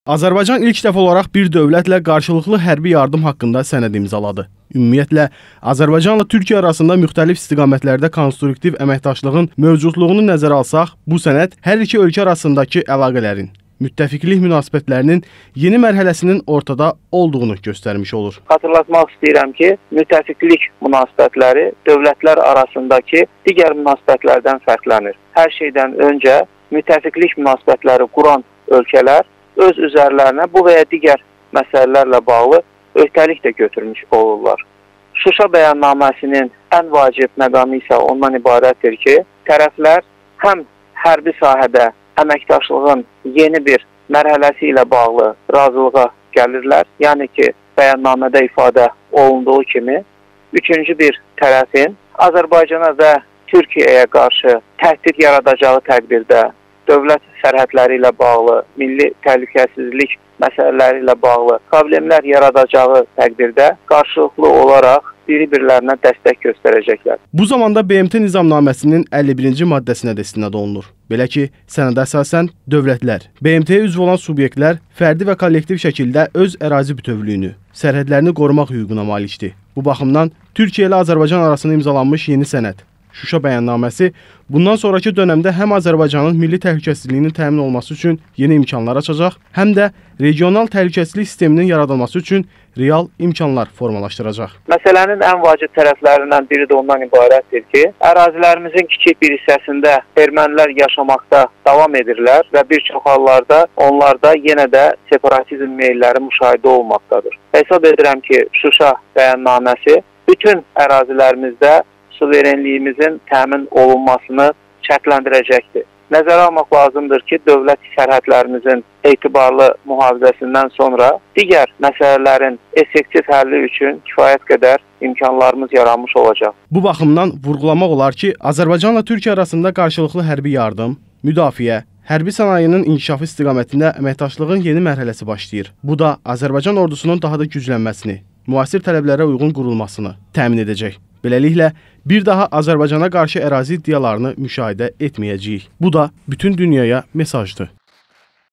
Azərbaycan ilk dəfə olaraq bir dövlətlə qarşılıqlı hərbi yardım haqqında sənəd imzaladı. Ümumiyyətlə, Azərbaycanla Türkiyə arasında müxtəlif istiqamətlərdə konstruktiv əməkdaşlığın mövcudluğunu nəzərə alsaq, bu sənəd hər iki ölkə arasındakı əlaqələrin, müttəfiqlik münasibətlərinin yeni mərhələsinin ortada olduğunu göstərmiş olur. Xatırlatmaq istəyirəm ki, müttəfiqlik münasibətləri dövlətlər arasındakı digər münasibətlərdən fərqlənir. Hər şeydən öncə müttəfiqlik münasibətləri quran ölkələr öz üzərlərinə bu və ya digər məsələlərlə bağlı öhdəlik də götürmüş olurlar. Şuşa bəyannaməsinin ən vacib məqamı isə ondan ibarətdir ki, tərəflər həm hərbi sahədə əməkdaşlığın yeni bir mərhələsi ilə bağlı razılığa gəlirlər. Yəni ki, bəyannamədə ifadə olunduğu kimi, üçüncü bir tərəfin Azərbaycana və Türkiyəyə qarşı təhdid yaradacağı təqdirdə dövlət sərhədləri ilə bağlı, milli təhlükəsizlik məsələləri ilə bağlı problemlər yaradacağı təqdirdə qarşılıqlı olaraq bir-birlərinə dəstək göstərəcəklər. Bu zamanda BMT Nizamnaməsinin 51-ci maddəsinə də istinad olunur. Belə ki, sənədə əsasən dövlətlər, BMT-yə üzv olan subyektlər fərdi və kollektiv şəkildə öz ərazi bütövlüyünü, sərhədlərini qorumaq hüququna malikdir. Bu baxımdan Türkiyə ilə Azərbaycan arasında imzalanmış yeni sənəd, Şuşa bəyannaməsi bundan sonraki dönəmdə həm Azərbaycanın milli təhlükəsizliyinin təmin olması üçün yeni imkanlar açacaq, həm də regional təhlükəsizlik sisteminin yaradılması üçün real imkanlar formalaşdıracaq. Məsələnin ən vacib tərəflərindən biri də ondan ibarətdir ki, ərazilərimizin kiçik bir hissəsində ermənilər yaşamaqda davam edirlər və bir çox hallarda onlarda yenə də separatizm meylləri müşahidə olunmaqdadır. Hesab edirəm ki, Şuşa bəyannaməsi bütün ərazilərimizdə suverenliyimizin təmin olunmasını şərtləndirəcəkdir. Nəzərə almaq lazımdır ki, dövlət sərhədlərimizin etibarlı mühafizəsindən sonra digər məsələlərin effektiv həlli üçün kifayət qədər imkanlarımız yaranmış olacaq. Bu baxımdan vurğulamaq olar ki, Azərbaycanla Türkiyə arasında qarşılıqlı hərbi yardım, müdafiə, hərbi sənayenin inkişafı istiqamətində əməkdaşlığın yeni mərhələsi başlayır. Bu da Azərbaycan ordusunun daha da güclənməsini, müasir tələblərə uyğun qurulmasını təmin edəcək. Beləliklə, bir daha Azərbaycana qarşı ərazi iddialarını müşahidə etməyəcəyik. Bu da bütün dünyaya mesajdır.